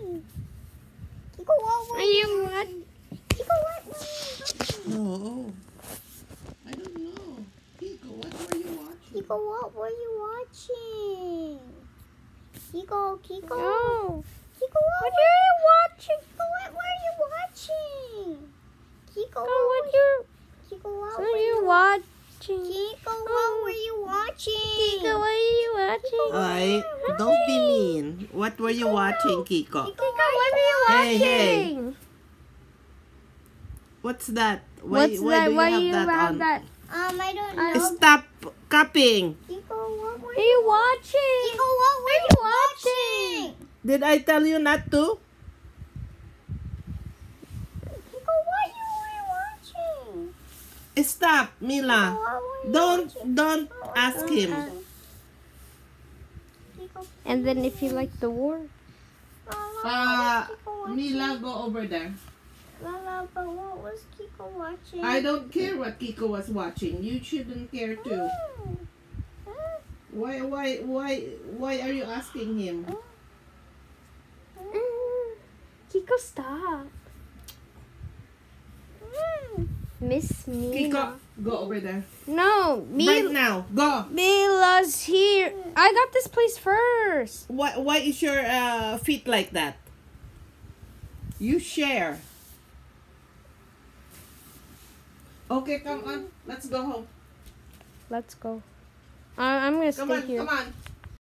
watching? Kiko, what were you watching? Kiko, what were you watching? No. I don't know. Kiko, what were you watching? Kiko, what were you watching? Kiko. No. Kiko, what What are you watching? Kiko, what were you watching? Kiko, What are you watching? Kiko, what were you watching? Kiko, what are you watching? Ay, don't be mean. What were you watching, Kiko? Kiko, what are you Hey, watching? hey. What's that? What's why that? do Why you you have that have on? that? I don't know. Stop cupping. Kiko, what were What are you watching? Kiko, what were you watching? Did I tell you not to? Kiko, what you were watching? Stop, Mila. What were you Don't watching? ask him. Kiko, And then if you like the war, Mila, go over there. Lala, but what was Kiko watching? I don't care what Kiko was watching. You shouldn't care too. Why are you asking him? Kiko, stop. Miss Mila. Kiko, go over there. No, Right now, go. Mila's here. I got this place first. Why is your feet like that? You share. Okay, come on. Let's go home. Let's go. I'm gonna Come stay on, here. come on.